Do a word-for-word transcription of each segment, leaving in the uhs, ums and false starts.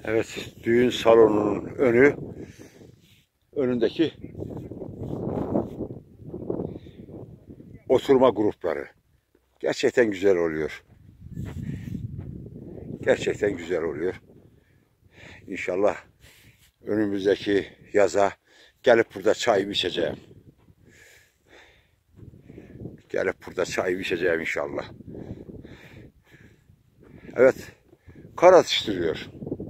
Evet, düğün salonunun önü, önündeki oturma grupları. Gerçekten güzel oluyor. Gerçekten güzel oluyor. İnşallah önümüzdeki yaza gelip burada çay içeceğim. Gelip burada çay içeceğim inşallah. Evet, kar atıştırıyor.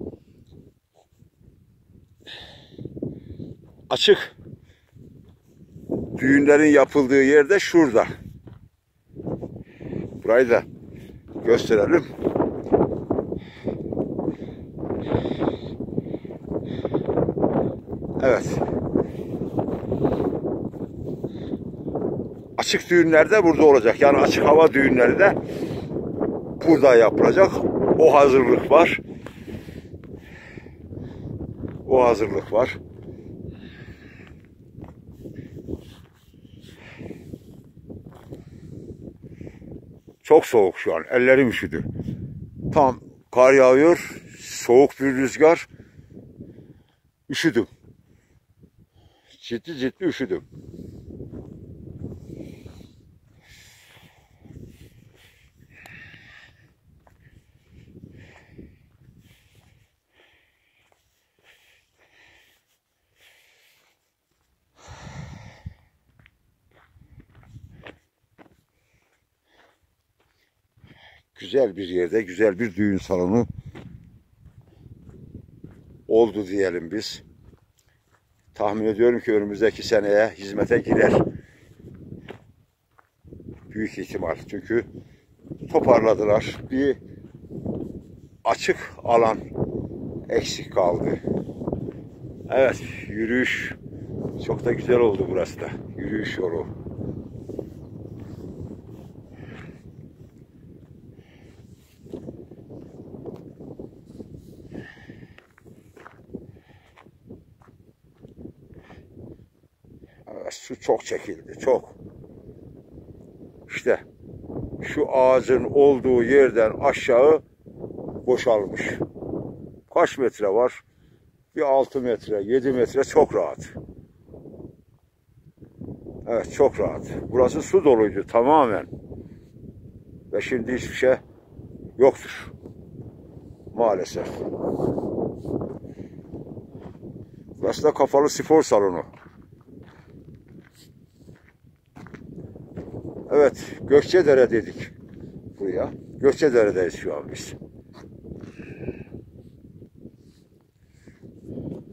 Açık. Düğünlerin yapıldığı yerde şurada. Burayı da gösterelim. Evet. Açık düğünler de burada olacak. Yani açık hava düğünleri de burada yapılacak. O hazırlık var. O hazırlık var. Çok soğuk şu an. Ellerim üşüdü. Tam kar yağıyor. Soğuk bir rüzgar. Üşüdüm. Ciddi ciddi üşüdüm. Güzel bir yerde, güzel bir düğün salonu oldu diyelim biz. Tahmin ediyorum ki önümüzdeki seneye hizmete girer. Büyük ihtimal. Çünkü toparladılar. Bir açık alan eksik kaldı. Evet, yürüyüş çok da güzel oldu burası da. Yürüyüş yolu. Evet, su çok çekildi, çok. İşte şu ağacın olduğu yerden aşağı boşalmış. Kaç metre var? Bir altı metre, yedi metre çok rahat. Evet, çok rahat. Burası su doluydu tamamen. Ve şimdi hiçbir şey yoktur. Maalesef. Burası da kapalı spor salonu. Evet, Gökçedere dedik buraya. Gökçedere'deyiz şu an biz.